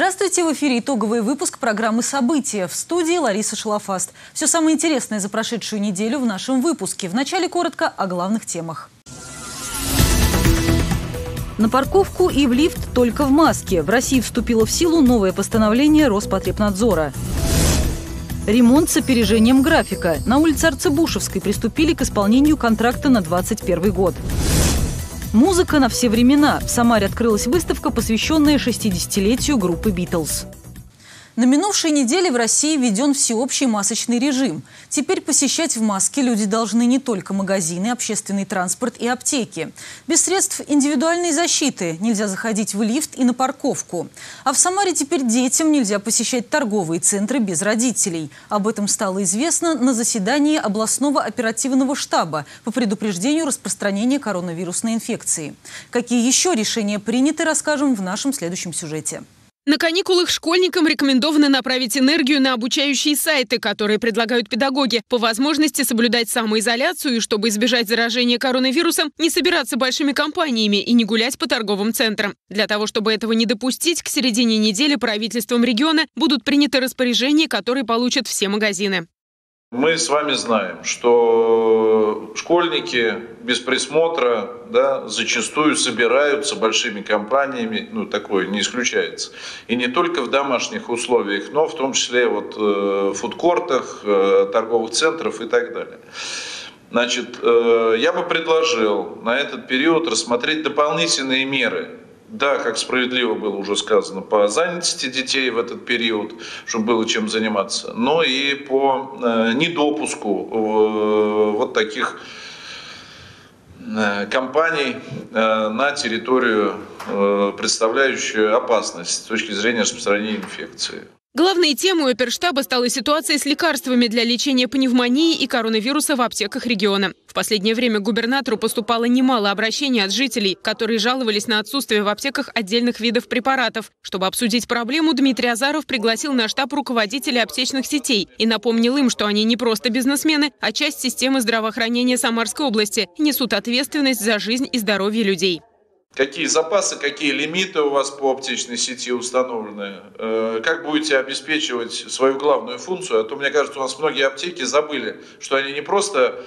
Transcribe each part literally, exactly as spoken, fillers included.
Здравствуйте! В эфире итоговый выпуск программы «События». В студии Лариса Шалафаст. Все самое интересное за прошедшую неделю в нашем выпуске. Вначале коротко о главных темах. На парковку и в лифт только в маске. В России вступило в силу новое постановление Роспотребнадзора. Ремонт с опережением графика. На улице Арцебушевской приступили к исполнению контракта на двадцать первый год. Музыка на все времена. В Самаре открылась выставка, посвященная шестидесятилетию группы «Битлз». На минувшей неделе в России введен всеобщий масочный режим. Теперь посещать в маске люди должны не только магазины, общественный транспорт и аптеки. Без средств индивидуальной защиты нельзя заходить в лифт и на парковку. А в Самаре теперь детям нельзя посещать торговые центры без родителей. Об этом стало известно на заседании областного оперативного штаба по предупреждению распространения коронавирусной инфекции. Какие еще решения приняты, расскажем в нашем следующем сюжете. На каникулах школьникам рекомендовано направить энергию на обучающие сайты, которые предлагают педагоги. По возможности соблюдать самоизоляцию и, чтобы избежать заражения коронавирусом, не собираться большими компаниями и не гулять по торговым центрам. Для того, чтобы этого не допустить, к середине недели правительством региона будут приняты распоряжения, которые получат все магазины. Мы с вами знаем, что школьники без присмотра, да, зачастую собираются большими компаниями, ну такое не исключается. И не только в домашних условиях, но в том числе вот, э, в фудкортах, э, торговых центрах и так далее. Значит, э, я бы предложил на этот период рассмотреть дополнительные меры. Да, как справедливо было уже сказано, по занятости детей в этот период, чтобы было чем заниматься, но и по э, недопуску э, вот таких э, компаний э, на территорию, э, представляющую опасность с точки зрения распространения инфекции. Главной темой оперштаба стала ситуация с лекарствами для лечения пневмонии и коронавируса в аптеках региона. В последнее время к губернатору поступало немало обращений от жителей, которые жаловались на отсутствие в аптеках отдельных видов препаратов. Чтобы обсудить проблему, Дмитрий Азаров пригласил на штаб руководителей аптечных сетей и напомнил им, что они не просто бизнесмены, а часть системы здравоохранения Самарской области и несут ответственность за жизнь и здоровье людей. Какие запасы, какие лимиты у вас по аптечной сети установлены? Как будете обеспечивать свою главную функцию? А то, мне кажется, у нас многие аптеки забыли, что они не просто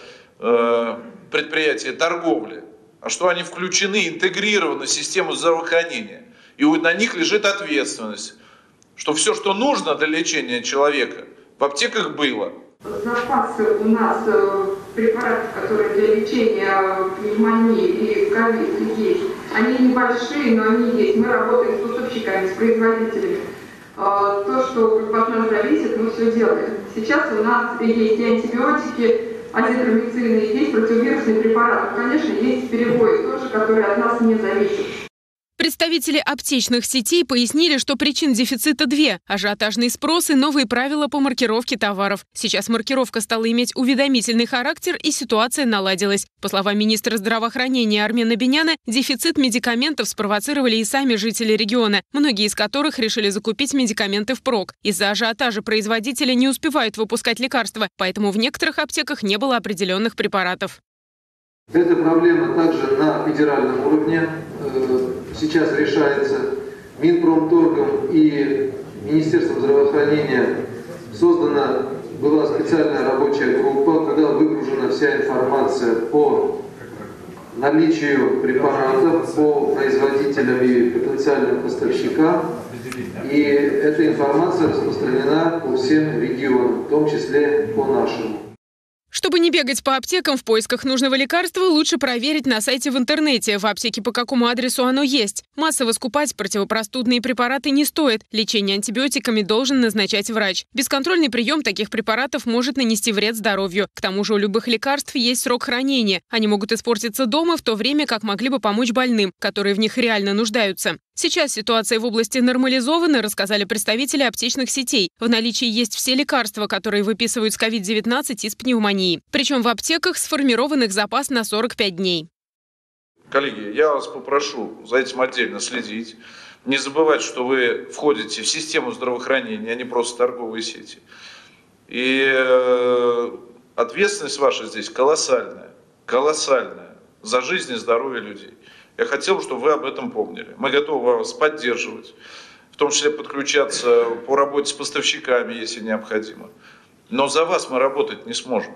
предприятия торговли, а что они включены, интегрированы в систему здравоохранения. И на них лежит ответственность, что все, что нужно для лечения человека, в аптеках было. Запасы у нас препаратов, которые для лечения пневмонии и ковида есть. Они небольшие, но они есть. Мы работаем с поставщиками, с производителями. То, что от нас зависит, мы все делаем. Сейчас у нас есть и антибиотики, азитромицины, есть противовирусные препараты. Конечно, есть перебои тоже, которые от нас не зависят. Представители аптечных сетей пояснили, что причин дефицита две – ажиотажный спрос и новые правила по маркировке товаров. Сейчас маркировка стала иметь уведомительный характер, и ситуация наладилась. По словам министра здравоохранения Армена Беняна, дефицит медикаментов спровоцировали и сами жители региона, многие из которых решили закупить медикаменты впрок. Из-за ажиотажа производители не успевают выпускать лекарства, поэтому в некоторых аптеках не было определенных препаратов. Эта проблема также на федеральном уровне сейчас решается Минпромторгом и Министерством здравоохранения. Создана была специальная рабочая группа, когда выгружена вся информация по наличию препаратов, по производителям и потенциальным поставщикам. И эта информация распространена по всем регионам, в том числе по нашему. Чтобы не бегать по аптекам в поисках нужного лекарства, лучше проверить на сайте в интернете, в аптеке по какому адресу оно есть. Массово скупать противопростудные препараты не стоит. Лечение антибиотиками должен назначать врач. Бесконтрольный прием таких препаратов может нанести вред здоровью. К тому же у любых лекарств есть срок хранения. Они могут испортиться дома, в то время как могли бы помочь больным, которые в них реально нуждаются. Сейчас ситуация в области нормализована, рассказали представители аптечных сетей. В наличии есть все лекарства, которые выписывают с ковид девятнадцать и с пневмонией. Причем в аптеках сформирован их запас на сорок пять дней. Коллеги, я вас попрошу за этим отдельно следить. Не забывать, что вы входите в систему здравоохранения, а не просто торговые сети. И ответственность ваша здесь колоссальная, колоссальная за жизнь и здоровье людей. Я хотел бы, чтобы вы об этом помнили. Мы готовы вас поддерживать том числе подключаться по работе с поставщиками, если необходимо. Но за вас мы работать не сможем.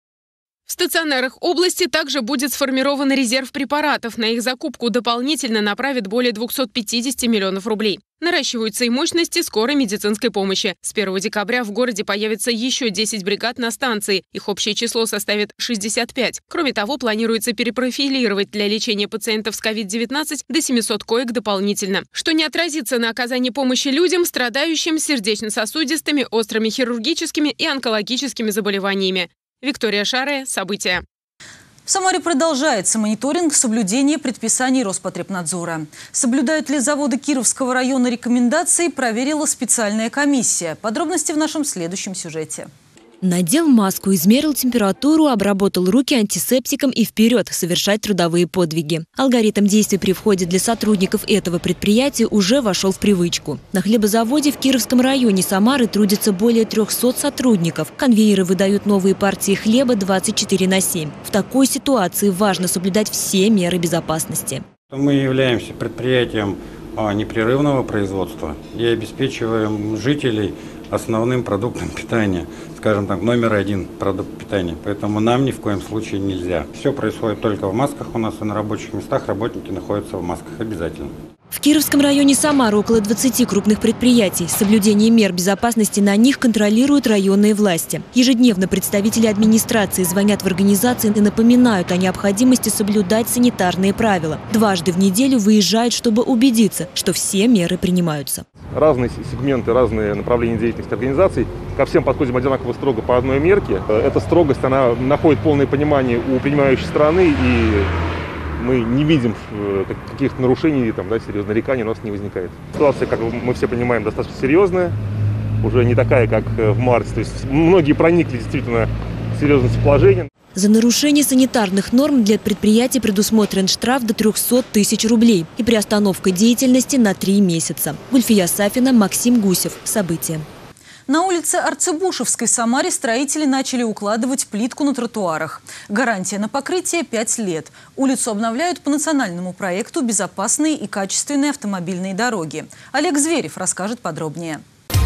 В стационарах области также будет сформирован резерв препаратов. На их закупку дополнительно направят более двухсот пятидесяти миллионов рублей. Наращиваются и мощности скорой медицинской помощи. С первого декабря в городе появится еще десять бригад на станции. Их общее число составит шестьдесят пять. Кроме того, планируется перепрофилировать для лечения пациентов с ковид девятнадцать до семисот коек дополнительно, что не отразится на оказании помощи людям, страдающим сердечно-сосудистыми, острыми хирургическими и онкологическими заболеваниями. Виктория Шаре, события. В Самаре продолжается мониторинг соблюдения предписаний Роспотребнадзора. Соблюдают ли заводы Кировского района рекомендации, проверила специальная комиссия. Подробности в нашем следующем сюжете. Надел маску, измерил температуру, обработал руки антисептиком и вперед совершать трудовые подвиги. Алгоритм действий при входе для сотрудников этого предприятия уже вошел в привычку. На хлебозаводе в Кировском районе Самары трудится более трёхсот сотрудников. Конвейеры выдают новые партии хлеба двадцать четыре на семь. В такой ситуации важно соблюдать все меры безопасности. Мы являемся предприятием непрерывного производства и обеспечиваем жителей основным продуктом питания, скажем так, номер один продукт питания. Поэтому нам ни в коем случае нельзя. Все происходит только в масках. У нас и на рабочих местах работники находятся в масках обязательно. В Кировском районе Самары около двадцати крупных предприятий. Соблюдение мер безопасности на них контролируют районные власти. Ежедневно представители администрации звонят в организации и напоминают о необходимости соблюдать санитарные правила. Дважды в неделю выезжают, чтобы убедиться, что все меры принимаются. Разные сегменты, разные направления деятельности организаций. Ко всем подходим одинаково строго по одной мерке. Эта строгость, она находит полное понимание у принимающей страны, и мы не видим каких-то нарушений, там, да, серьезных нареканий у нас не возникает. Ситуация, как мы все понимаем, достаточно серьезная, уже не такая, как в марте. То есть многие проникли действительно в серьезность положения. За нарушение санитарных норм для предприятий предусмотрен штраф до трёхсот тысяч рублей и приостановка деятельности на три месяца. Гульфия Сафина, Максим Гусев. События. На улице Арцебушевской в Самаре строители начали укладывать плитку на тротуарах. Гарантия на покрытие – пять лет. Улицу обновляют по национальному проекту «Безопасные и качественные автомобильные дороги». Олег Зверев расскажет подробнее.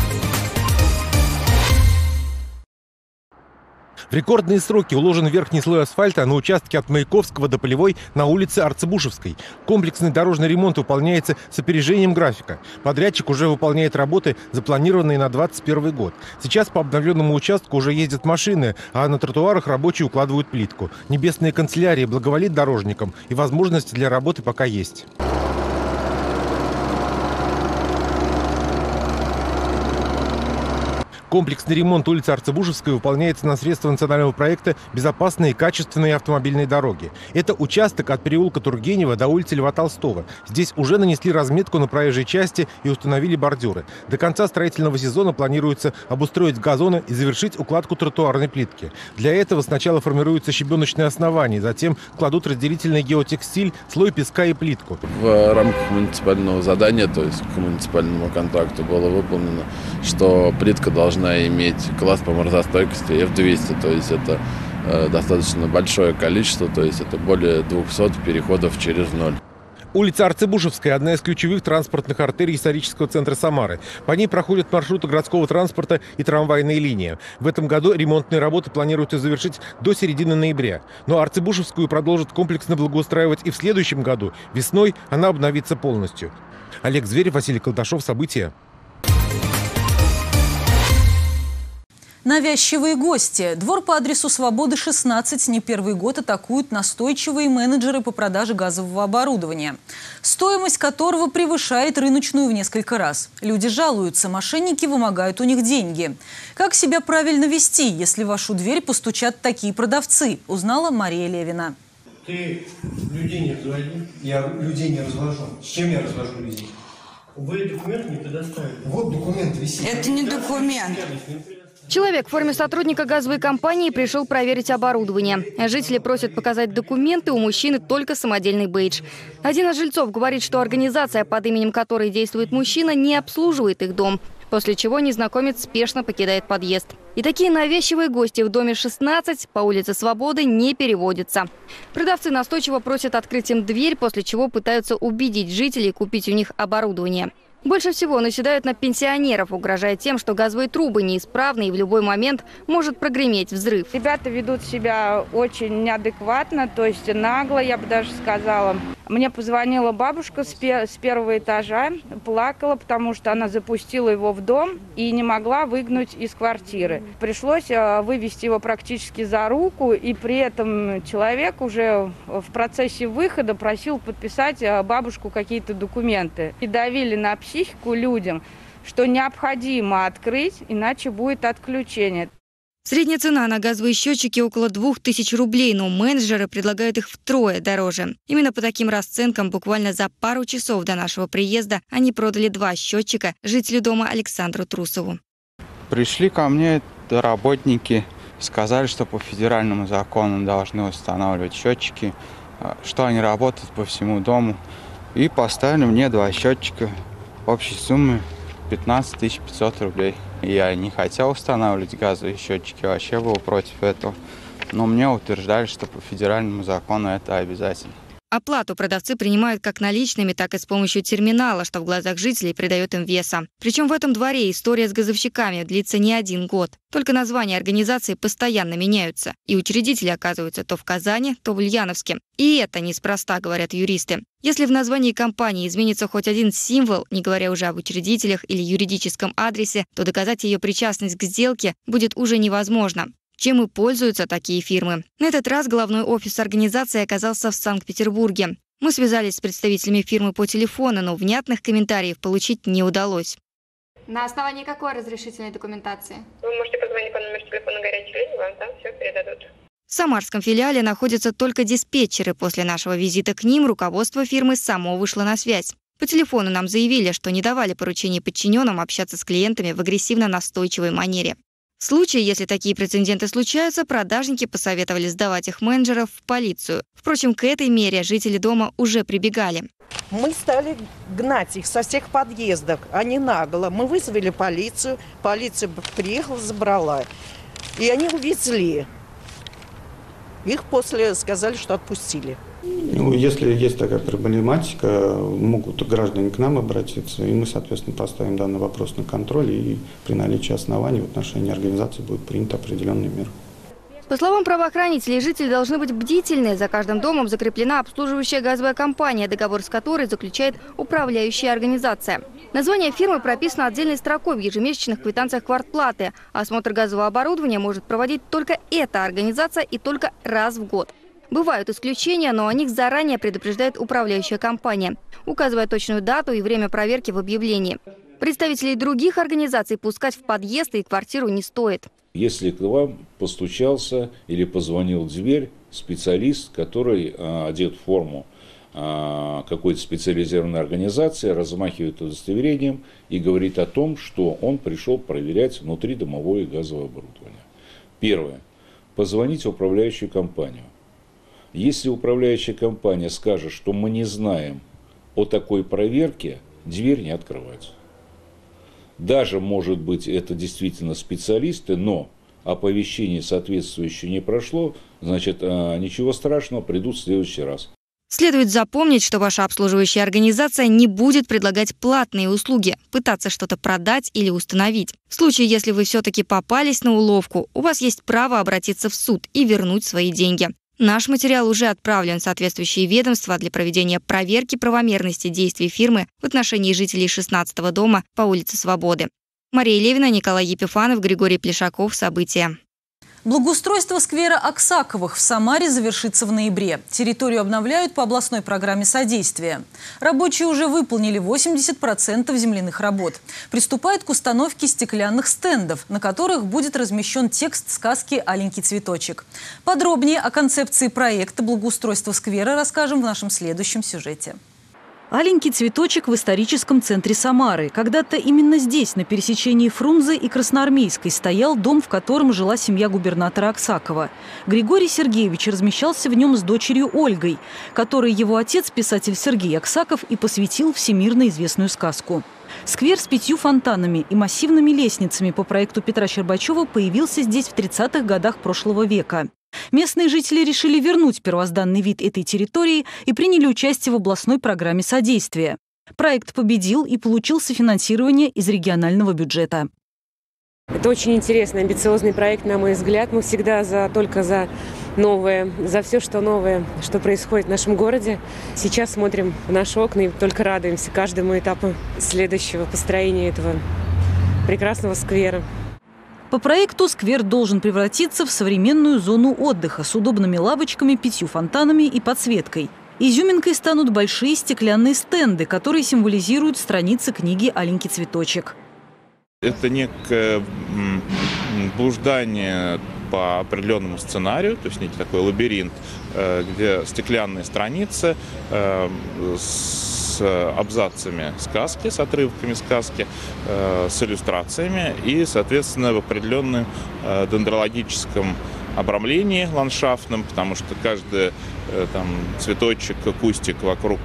В рекордные сроки уложен верхний слой асфальта на участке от Маяковского до Полевой на улице Арцебушевской. Комплексный дорожный ремонт выполняется с опережением графика. Подрядчик уже выполняет работы, запланированные на двадцать первый год. Сейчас по обновленному участку уже ездят машины, а на тротуарах рабочие укладывают плитку. Небесная канцелярия благоволит дорожникам, и возможности для работы пока есть. Комплексный ремонт улицы Арцебушевской выполняется на средства национального проекта «Безопасные и качественные автомобильные дороги». Это участок от переулка Тургенева до улицы Льва Толстого. Здесь уже нанесли разметку на проезжей части и установили бордюры. До конца строительного сезона планируется обустроить газоны и завершить укладку тротуарной плитки. Для этого сначала формируются щебеночные основания, затем кладут разделительный геотекстиль, слой песка и плитку. В рамках муниципального задания, то есть к муниципальному контракту, было выполнено, что плитка должна иметь класс по морозостойкости эф двести, то есть это э, достаточно большое количество, то есть это более двухсот переходов через ноль. Улица Арцебушевская – одна из ключевых транспортных артерий исторического центра Самары. По ней проходят маршруты городского транспорта и трамвайные линии. В этом году ремонтные работы планируется завершить до середины ноября. Но Арцебушевскую продолжат комплексно благоустраивать и в следующем году. Весной она обновится полностью. Олег Зверев, Василий Колдашов. События. Навязчивые гости. Двор по адресу Свободы, шестнадцать, не первый год атакуют настойчивые менеджеры по продаже газового оборудования, стоимость которого превышает рыночную в несколько раз. Люди жалуются, мошенники вымогают у них деньги. Как себя правильно вести, если в вашу дверь постучат такие продавцы, узнала Мария Левина. Ты людей не разводи. Я людей не развожу. С чем я развожу людей? Вы документы не предоставили. Вот документ висит. Это не документ. Человек в форме сотрудника газовой компании пришел проверить оборудование. Жители просят показать документы, у мужчины только самодельный бейдж. Один из жильцов говорит, что организация, под именем которой действует мужчина, не обслуживает их дом. После чего незнакомец спешно покидает подъезд. И такие навязчивые гости в доме шестнадцать по улице Свободы не переводятся. Продавцы настойчиво просят открыть им дверь, после чего пытаются убедить жителей купить у них оборудование. Больше всего наседают на пенсионеров, угрожая тем, что газовые трубы неисправны и в любой момент может прогреметь взрыв. Ребята ведут себя очень неадекватно, то есть нагло, я бы даже сказала. Мне позвонила бабушка с первого этажа, плакала, потому что она запустила его в дом и не могла выгнуть из квартиры. Пришлось вывести его практически за руку, и при этом человек уже в процессе выхода просил подписать бабушку какие-то документы. И давили на психику людям, что необходимо открыть, иначе будет отключение. Средняя цена на газовые счетчики около двух тысяч рублей, но менеджеры предлагают их втрое дороже. Именно по таким расценкам буквально за пару часов до нашего приезда они продали два счетчика жителю дома Александру Трусову. Пришли ко мне работники, сказали, что по федеральному закону должны устанавливать счетчики, что они работают по всему дому. И поставили мне два счетчика общей суммы пятнадцать тысяч пятьсот рублей. Я не хотел устанавливать газовые счетчики, вообще был против этого. Но мне утверждали, что по федеральному закону это обязательно. Оплату продавцы принимают как наличными, так и с помощью терминала, что в глазах жителей придает им веса. Причем в этом дворе история с газовщиками длится не один год. Только названия организации постоянно меняются. И учредители оказываются то в Казани, то в Ульяновске. И это неспроста, говорят юристы. Если в названии компании изменится хоть один символ, не говоря уже об учредителях или юридическом адресе, то доказать ее причастность к сделке будет уже невозможно. Чем и пользуются такие фирмы. На этот раз головной офис организации оказался в Санкт-Петербурге. Мы связались с представителями фирмы по телефону, но внятных комментариев получить не удалось. На основании какой разрешительной документации? Вы можете позвонить по номеру телефона горячей линии, вам там все передадут. В самарском филиале находятся только диспетчеры. После нашего визита к ним руководство фирмы само вышло на связь. По телефону нам заявили, что не давали поручений подчиненным общаться с клиентами в агрессивно-настойчивой манере. В случае, если такие прецеденты случаются, продажники посоветовали сдавать их менеджеров в полицию. Впрочем, к этой мере жители дома уже прибегали. Мы стали гнать их со всех подъездов, они нагло. Мы вызвали полицию, полиция приехала, забрала. И они увезли. Их после сказали, что отпустили. Ну, если есть такая проблематика, могут граждане к нам обратиться, и мы, соответственно, поставим данный вопрос на контроль, и при наличии оснований в отношении организации будет принята определенная мера. По словам правоохранителей, жители должны быть бдительны. За каждым домом закреплена обслуживающая газовая компания, договор с которой заключает управляющая организация. Название фирмы прописано отдельной строкой в ежемесячных квитанциях квартплаты. Осмотр газового оборудования может проводить только эта организация и только раз в год. Бывают исключения, но о них заранее предупреждает управляющая компания, указывая точную дату и время проверки в объявлении. Представителей других организаций пускать в подъезд и квартиру не стоит. Если к вам постучался или позвонил в дверь специалист, который а, одет в форму а, какой-то специализированной организации, размахивает удостоверением и говорит о том, что он пришел проверять внутридомовое газовое оборудование. Первое. Позвоните в управляющую компанию. Если управляющая компания скажет, что мы не знаем о такой проверке, дверь не открывается. Даже, может быть, это действительно специалисты, но оповещение соответствующее не прошло, значит, ничего страшного, придут в следующий раз. Следует запомнить, что ваша обслуживающая организация не будет предлагать платные услуги, пытаться что-то продать или установить. В случае, если вы все-таки попались на уловку, у вас есть право обратиться в суд и вернуть свои деньги. Наш материал уже отправлен в соответствующие ведомства для проведения проверки правомерности действий фирмы в отношении жителей шестнадцатого дома по улице Свободы. Мария Левина, Николай Епифанов, Григорий Плешаков. События. Благоустройство сквера Аксаковых в Самаре завершится в ноябре. Территорию обновляют по областной программе содействия. Рабочие уже выполнили восемьдесят процентов земляных работ. Приступают к установке стеклянных стендов, на которых будет размещен текст сказки «Аленький цветочек». Подробнее о концепции проекта благоустройства сквера расскажем в нашем следующем сюжете. Аленький цветочек в историческом центре Самары. Когда-то именно здесь, на пересечении Фрунзе и Красноармейской, стоял дом, в котором жила семья губернатора Аксакова. Григорий Сергеевич размещался в нем с дочерью Ольгой, которой его отец, писатель Сергей Аксаков, и посвятил всемирно известную сказку. Сквер с пятью фонтанами и массивными лестницами по проекту Петра Щербачева появился здесь в тридцатых годах прошлого века. Местные жители решили вернуть первозданный вид этой территории и приняли участие в областной программе содействия. Проект победил и получил софинансирование из регионального бюджета. Это очень интересный, амбициозный проект, на мой взгляд. Мы всегда за, только за новое, за все, что новое, что происходит в нашем городе. Сейчас смотрим в наши окна и только радуемся каждому этапу следующего построения этого прекрасного сквера. По проекту сквер должен превратиться в современную зону отдыха с удобными лавочками, пятью фонтанами и подсветкой. Изюминкой станут большие стеклянные стенды, которые символизируют страницы книги «Аленький цветочек». Это некое блуждание по определенному сценарию, то есть некий такой лабиринт, где стеклянные страницы с абзацами сказки, с отрывками сказки, с иллюстрациями и, соответственно, в определенном дендрологическом обрамлении ландшафтном, потому что каждый там, цветочек, кустик вокруг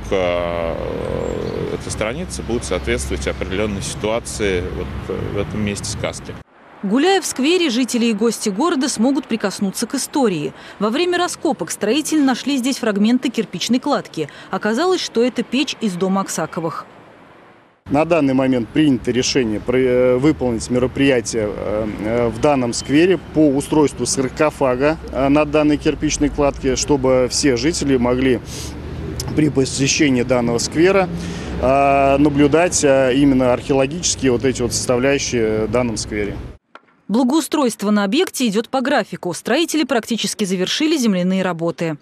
э, этой страницы будет соответствовать определенной ситуации вот, в этом месте сказки. Гуляя в сквере, жители и гости города смогут прикоснуться к истории. Во время раскопок строители нашли здесь фрагменты кирпичной кладки. Оказалось, что это печь из дома Аксаковых. На данный момент принято решение выполнить мероприятие в данном сквере по устройству саркофага на данной кирпичной кладке, чтобы все жители могли при посещении данного сквера наблюдать именно археологические вот эти вот составляющие в данном сквере. Благоустройство на объекте идет по графику. Строители практически завершили земляные работы.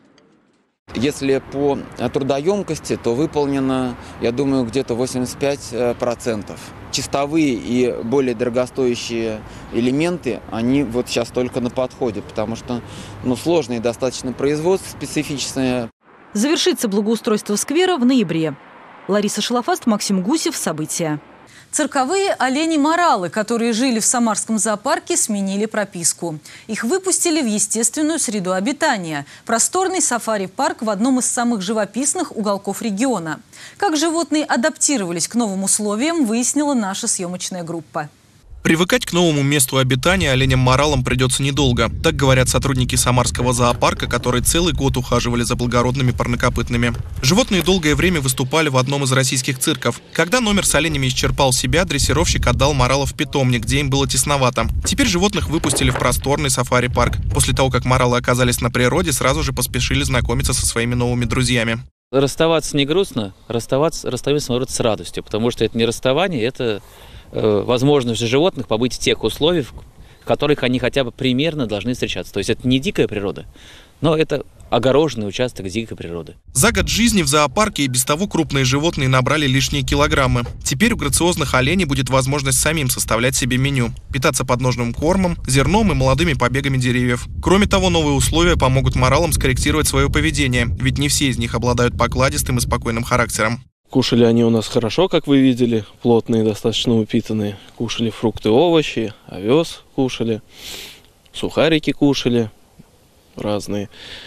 Если по трудоемкости, то выполнено, я думаю, где-то восемьдесят пять процентов. Чистовые и более дорогостоящие элементы, они вот сейчас только на подходе, потому что ну, сложное достаточно производство, специфичное. Завершится благоустройство сквера в ноябре. Лариса Шалафаст, Максим Гусев. События. Цирковые олени-моралы, которые жили в Самарском зоопарке, сменили прописку. Их выпустили в естественную среду обитания – просторный сафари-парк в одном из самых живописных уголков региона. Как животные адаптировались к новым условиям, выяснила наша съемочная группа. Привыкать к новому месту обитания оленям-моралам придется недолго. Так говорят сотрудники Самарского зоопарка, которые целый год ухаживали за благородными парнокопытными. Животные долгое время выступали в одном из российских цирков. Когда номер с оленями исчерпал себя, дрессировщик отдал моралов в питомник, где им было тесновато. Теперь животных выпустили в просторный сафари-парк. После того, как моралы оказались на природе, сразу же поспешили знакомиться со своими новыми друзьями. Расставаться не грустно, расставаться, расставаться наоборот, с радостью, потому что это не расставание, это возможность животных побыть в тех условиях, в которых они хотя бы примерно должны встречаться. То есть это не дикая природа, но это огороженный участок дикой природы. За год жизни в зоопарке и без того крупные животные набрали лишние килограммы. Теперь у грациозных оленей будет возможность самим составлять себе меню, питаться подножным кормом, зерном и молодыми побегами деревьев. Кроме того, новые условия помогут моралам скорректировать свое поведение, ведь не все из них обладают покладистым и спокойным характером. Кушали они у нас хорошо, как вы видели, плотные, достаточно упитанные. Кушали фрукты, овощи, овес кушали, сухарики кушали разные.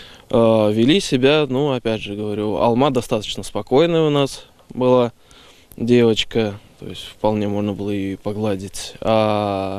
Вели себя, ну, опять же говорю, Алма достаточно спокойная у нас была девочка, то есть вполне можно было ее погладить. А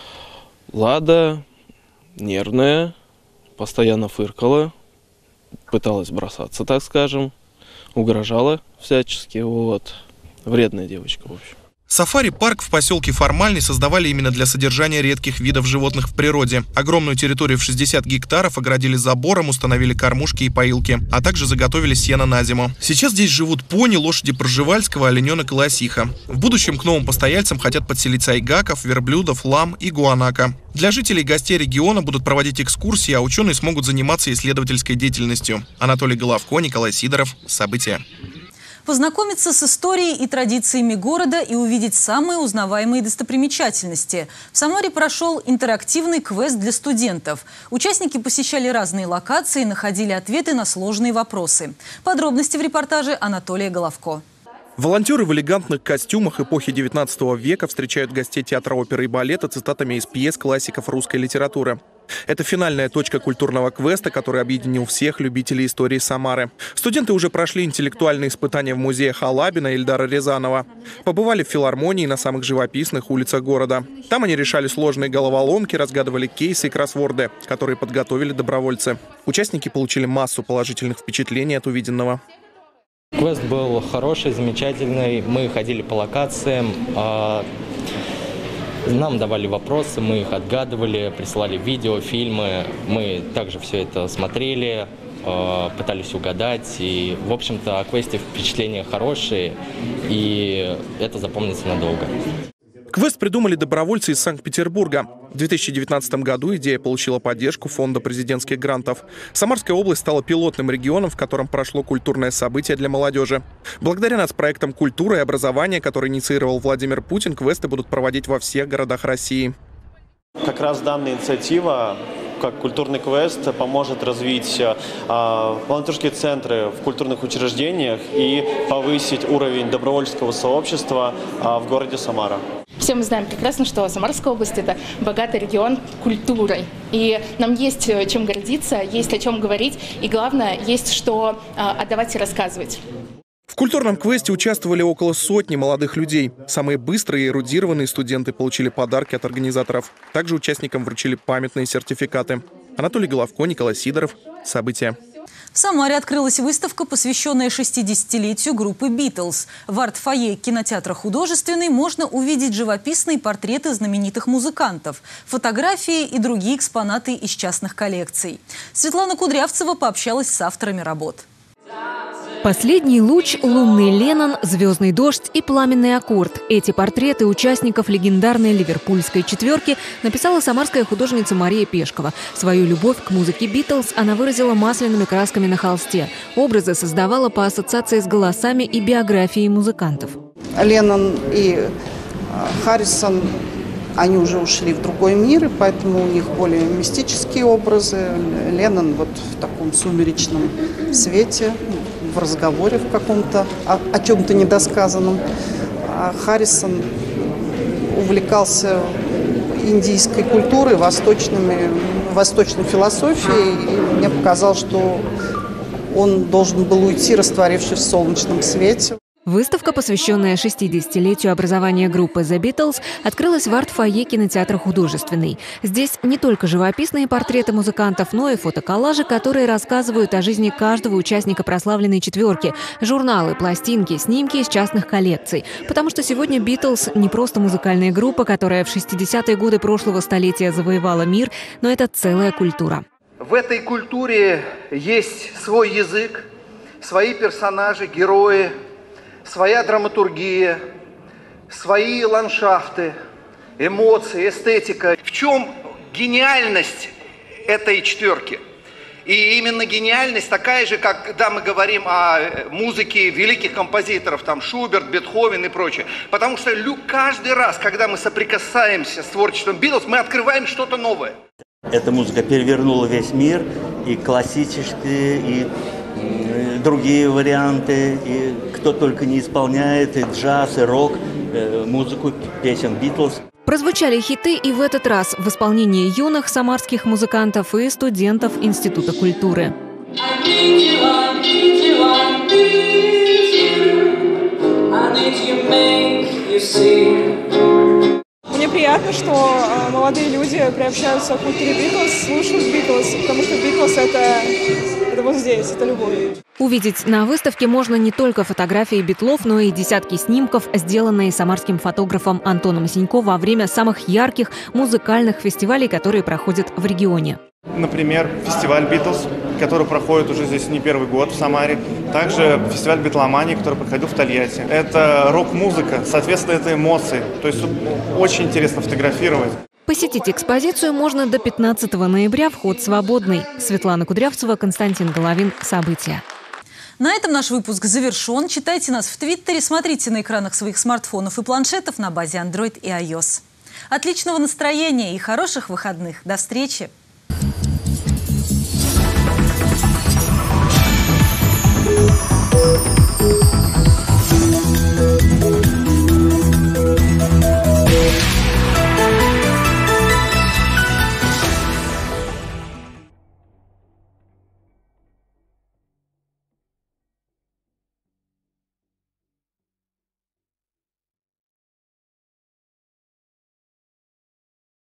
Лада нервная, постоянно фыркала, пыталась бросаться, так скажем. Угрожала всячески, вот. Вредная девочка, в общем. Сафари-парк в поселке Формальный создавали именно для содержания редких видов животных в природе. Огромную территорию в шестьдесят гектаров оградили забором, установили кормушки и поилки, а также заготовили сено на зиму. Сейчас здесь живут пони, лошади Пржевальского, олененок и лосиха. В будущем к новым постояльцам хотят подселить айгаков, верблюдов, лам и гуанака. Для жителей и гостей региона будут проводить экскурсии, а ученые смогут заниматься исследовательской деятельностью. Анатолий Головко, Николай Сидоров. События. Познакомиться с историей и традициями города и увидеть самые узнаваемые достопримечательности. В Самаре прошел интерактивный квест для студентов. Участники посещали разные локации и находили ответы на сложные вопросы. Подробности в репортаже Анатолия Головко. Волонтеры в элегантных костюмах эпохи девятнадцатого века встречают гостей театра оперы и балета цитатами из пьес классиков русской литературы. Это финальная точка культурного квеста, который объединил всех любителей истории Самары. Студенты уже прошли интеллектуальные испытания в музеях Алабина и Эльдара Рязанова. Побывали в филармонии на самых живописных улицах города. Там они решали сложные головоломки, разгадывали кейсы и кроссворды, которые подготовили добровольцы. Участники получили массу положительных впечатлений от увиденного. Квест был хороший, замечательный. Мы ходили по локациям, нам давали вопросы, мы их отгадывали, присылали видео, фильмы. Мы также все это смотрели, пытались угадать. И, в общем-то, о квесте впечатления хорошие, и это запомнится надолго. Квест придумали добровольцы из Санкт-Петербурга. В две тысячи девятнадцатом году идея получила поддержку Фонда президентских грантов. Самарская область стала пилотным регионом, в котором прошло культурное событие для молодежи. Благодаря нацпроектам «Культура и образование», который инициировал Владимир Путин, квесты будут проводить во всех городах России. Как раз данная инициатива, как культурный квест, поможет развить э, волонтерские центры в культурных учреждениях и повысить уровень добровольческого сообщества э, в городе Самара. Все мы знаем прекрасно, что Самарская область – это богатый регион культурой. И нам есть чем гордиться, есть о чем говорить, и главное, есть что э, отдавать и рассказывать. В культурном квесте участвовали около сотни молодых людей. Самые быстрые и эрудированные студенты получили подарки от организаторов. Также участникам вручили памятные сертификаты. Анатолий Головко, Николай Сидоров. События. В Самаре открылась выставка, посвященная шестидесятилетию группы «Битлз». В арт-фойе кинотеатра «Художественный» можно увидеть живописные портреты знаменитых музыкантов, фотографии и другие экспонаты из частных коллекций. Светлана Кудрявцева пообщалась с авторами работ. «Последний луч», «Лунный Леннон», «Звездный дождь» и «Пламенный аккорд». Эти портреты участников легендарной ливерпульской четверки написала самарская художница Мария Пешкова. Свою любовь к музыке «Битлз» она выразила масляными красками на холсте. Образы создавала по ассоциации с голосами и биографией музыкантов. Леннон и Харрисон, они уже ушли в другой мир, и поэтому у них более мистические образы. Леннон вот в таком сумеречном свете, в разговоре в каком-то, о, о чем-то недосказанном. А Харрисон увлекался индийской культурой, восточными, восточной философией. И мне показалось, что он должен был уйти, растворившись в солнечном свете. Выставка, посвященная шестидесятилетию образования группы The Beatles, открылась в арт-фойе кинотеатра «Художественный». Здесь не только живописные портреты музыкантов, но и фотоколлажи, которые рассказывают о жизни каждого участника прославленной четверки, журналы, пластинки, снимки из частных коллекций. Потому что сегодня «Битлз» не просто музыкальная группа, которая в шестидесятые годы прошлого столетия завоевала мир, но это целая культура. В этой культуре есть свой язык, свои персонажи, герои, своя драматургия, свои ландшафты, эмоции, эстетика. В чем гениальность этой четверки? И именно гениальность такая же, как когда мы говорим о музыке великих композиторов, там Шуберт, Бетховен и прочее. Потому что каждый раз, когда мы соприкасаемся с творчеством Битлз, мы открываем что-то новое. Эта музыка перевернула весь мир, и классические, и другие варианты, и кто только не исполняет, и джаз, и рок, музыку песен Битлз. Прозвучали хиты и в этот раз в исполнении юных самарских музыкантов и студентов Института культуры. Мне приятно, что молодые люди приобщаются к культуре Битлз, слушают Битлз, потому что Битлз это, это вот здесь, это любовь. Увидеть на выставке можно не только фотографии битлов, но и десятки снимков, сделанные самарским фотографом Антоном Синько во время самых ярких музыкальных фестивалей, которые проходят в регионе. Например, фестиваль «Битлз», который проходит уже здесь не первый год в Самаре. Также фестиваль «Битломании», который проходил в Тольятти. Это рок-музыка, соответственно, это эмоции. То есть очень интересно фотографировать. Посетить экспозицию можно до пятнадцатого ноября, вход свободный. Светлана Кудрявцева, Константин Головин. События. На этом наш выпуск завершен. Читайте нас в Твиттере, смотрите на экранах своих смартфонов и планшетов на базе Android и iOS. Отличного настроения и хороших выходных. До встречи! We'll be right back.